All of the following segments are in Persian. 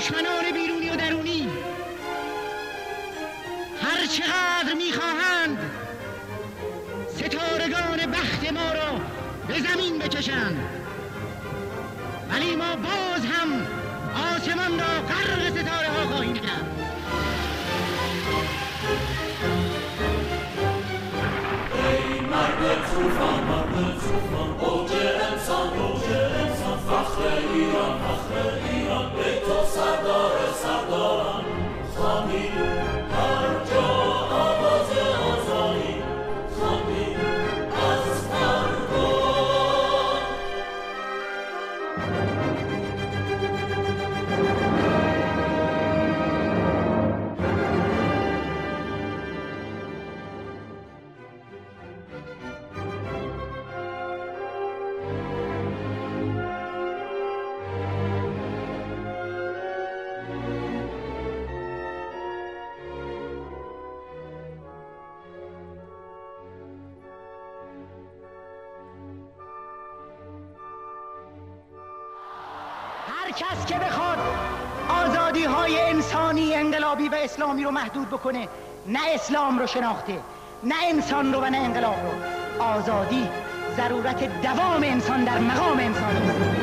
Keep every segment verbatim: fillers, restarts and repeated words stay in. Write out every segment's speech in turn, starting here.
دشمنان بیرونی و درونی هر چقدر میخواهند ستارگان بخت ما را به زمین بکشند، ولی ما باز هم آسمان را غرق ستاره ها خواهیم کرد. ای مرد طوفان، مرد طوفان، اوج انسان، اوج انسان، فخر ایران، فخر ایران، ای تو سردار سرداران، خواندی هر جا آواز آزادی، خواندی از مردم. هر کس که بخواد آزادی های انسانی انقلابی و اسلامی رو محدود بکنه، نه اسلام رو شناخته، نه انسان رو و نه انقلاب رو. آزادی ضرورت دوام انسان در مقام انسانی است.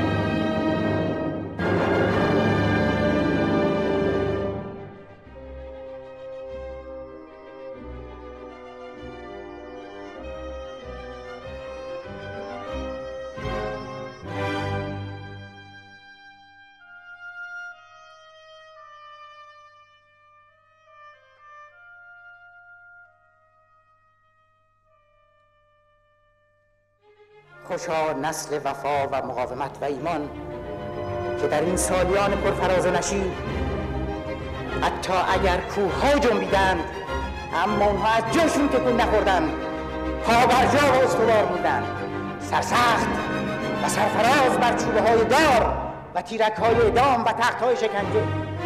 خوشا نسل وفا و مقاومت و ایمان که در این سالیان پرفراز و نشیب حتی اگر کوه‌ها جنبیدند اما اونها از جاشون تکون نخوردند، پا بر جا و استوار موندند، سرسخت و سرفراز بر چوبه‌های دار و تیرک‌های اعدام و تخت‌های شکنجه.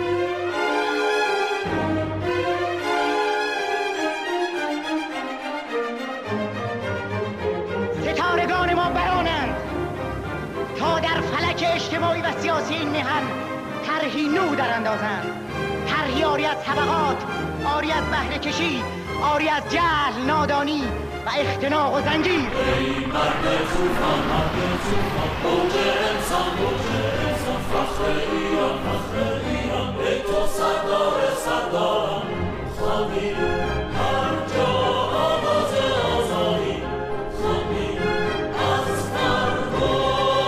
ستارگان ما برانند تا در فلک اجتماعی و سیاسی این میهن طرحی نو در اندازند، طرحی آری از طبقات، آری از بهره کشی، آری از جهل، نادانی و اختناق و زنجیر. ای مرد طوفان، مرد طوفان، اوج انسان، اوج انسان، فخر ایران، فخر ایران، ای تو سردار سرداران، خواندی هر جا آواز آزادی، خواندی از مردم.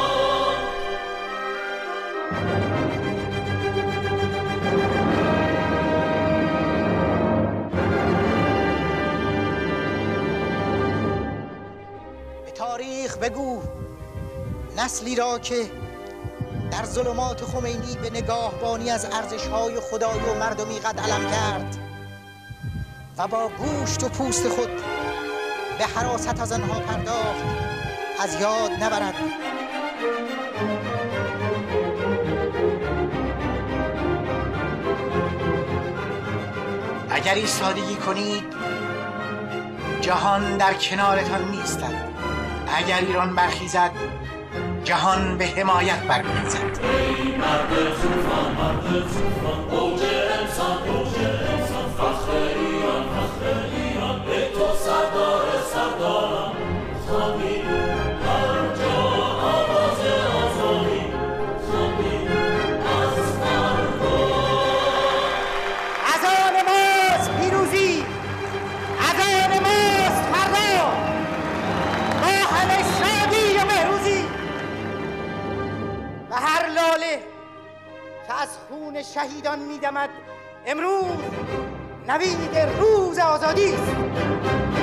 به تاریخ بگو نسلی را که در ظلمات خمینی به نگاهبانی از ارزش‌های خدایی و مردمی قد علم کرد و با گوشت و پوست خود به حراست از آنها پرداخت از یاد نبرد. اگر ایستادگی کنید جهان در کنارتان نیستد، اگر ایران برخیزد جهان به حمایت برمی‌خیزد. ای مرد طوفان، مرد طوفان، اوج انسان، اوج انسان، فخر ایران، فخر ایران، ای تو سردار سرداران، خواندی هر جا آواز آزادی، خواندی از مردم. از آن ماست پیروزی، از آن ماست فردا، با همه شادی و مهروزی و هر لاله که از خون شهیدان می‌دمد امروز نوید روز آزادی است.